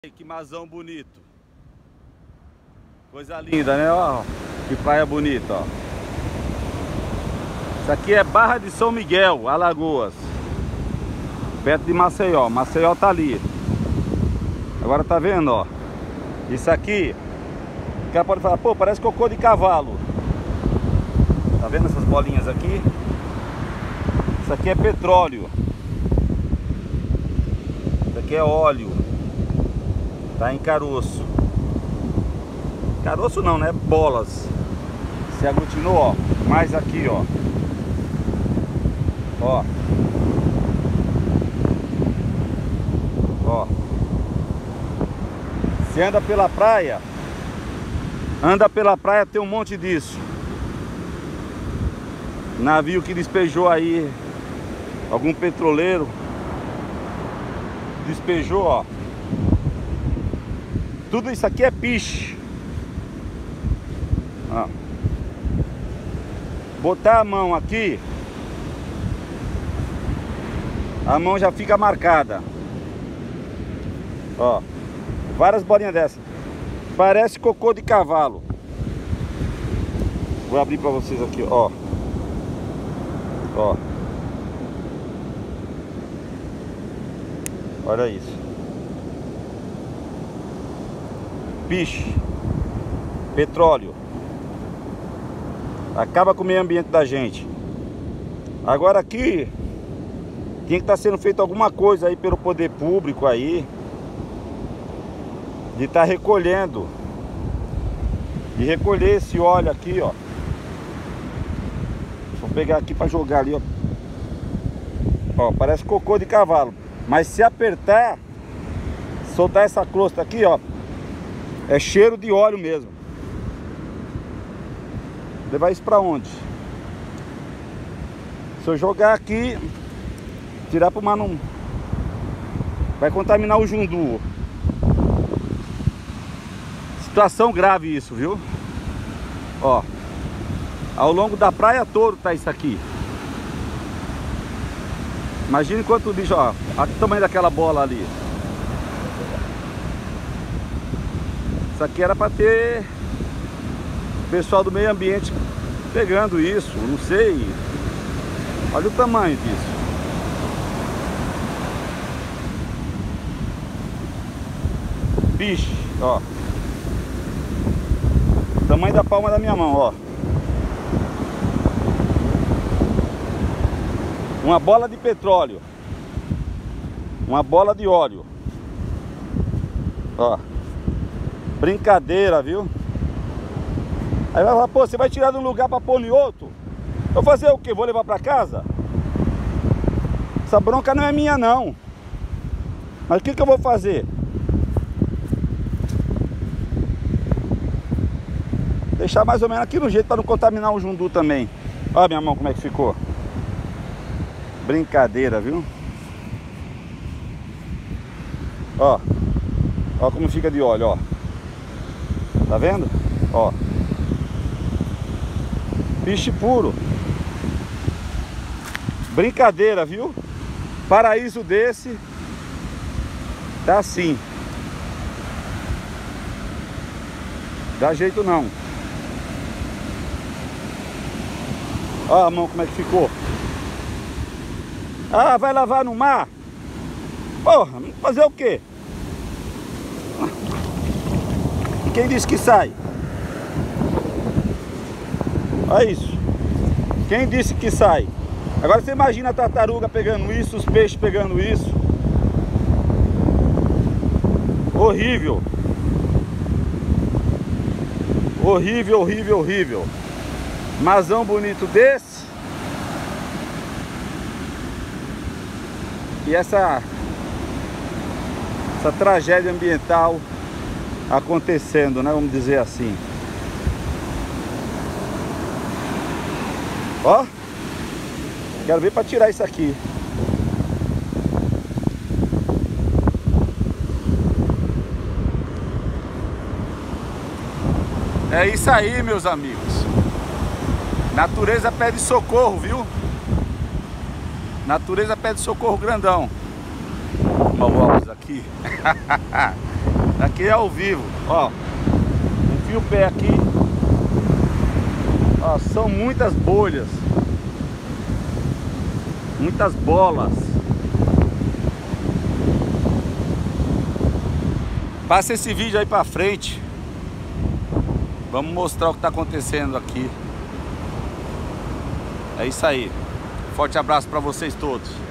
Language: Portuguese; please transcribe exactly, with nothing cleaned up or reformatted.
Que marzão bonito. Coisa linda, né? Ó, que praia bonita, ó. Isso aqui é Barra de São Miguel, Alagoas, perto de Maceió. Maceió tá ali. Agora tá vendo, ó. Isso aqui, o cara pode falar, pô, parece cocô de cavalo. Tá vendo essas bolinhas aqui? Isso aqui é petróleo. Isso aqui é óleo. Tá em caroço. Caroço não, né? Bolas. Se aglutinou, ó. Mais aqui, ó. Ó. Ó. Se anda pela praia, anda pela praia, tem um monte disso. Navio que despejou aí, algum petroleiro despejou, ó. Tudo isso aqui é piche. Ó. Botar a mão aqui, a mão já fica marcada. Ó, várias bolinhas dessas. Parece cocô de cavalo. Vou abrir pra vocês aqui, ó. Ó. Olha isso. Piche. Petróleo. Acaba com o meio ambiente da gente. Agora aqui tem que estar sendo feito alguma coisa aí pelo poder público aí, de estar recolhendo, de recolher esse óleo aqui, ó. Vou pegar aqui para jogar ali, ó. Ó, parece cocô de cavalo, mas se apertar, soltar essa crosta aqui, ó, é cheiro de óleo mesmo. Levar isso pra onde? Se eu jogar aqui, tirar pro mar, não vai contaminar o Jundu. Situação grave isso, viu? Ó, ao longo da praia toda tá isso aqui. Imagine quanto bicho, ó. Olha o tamanho daquela bola ali. Isso aqui era para ter o pessoal do meio ambiente pegando isso, não sei. Olha o tamanho disso. Piche, ó. Tamanho da palma da minha mão, ó. Uma bola de petróleo. Uma bola de óleo. Ó. Brincadeira, viu? Aí vai falar, pô, você vai tirar de um lugar pra pôr em outro? Eu vou fazer o quê? Vou levar pra casa? Essa bronca não é minha, não. Mas o que que eu vou fazer? Deixar mais ou menos aqui no jeito pra não contaminar o Jundu também. Olha minha mão como é que ficou. Brincadeira, viu? Ó. Ó como fica de óleo, ó. Tá vendo? Ó. Piche puro. Brincadeira, viu? Paraíso desse tá assim. Dá jeito não. Ó a mão como é que ficou. Ah, vai lavar no mar? Porra, fazer o quê? Quem disse que sai? Olha isso. Quem disse que sai? Agora você imagina a tartaruga pegando isso, os peixes pegando isso. Horrível. Horrível, horrível, horrível. Marzão bonito desse. E essa Essa tragédia ambiental acontecendo, né? Vamos dizer assim. Ó, quero ver para tirar isso aqui. É isso aí, meus amigos. Natureza pede socorro, viu? Natureza pede socorro grandão. Uma óculos aqui. Aqui é ao vivo, ó. Enfia o pé aqui. Ó, são muitas bolhas. Muitas bolas. Passa esse vídeo aí pra frente. Vamos mostrar o que tá acontecendo aqui. É isso aí. Forte abraço pra vocês todos.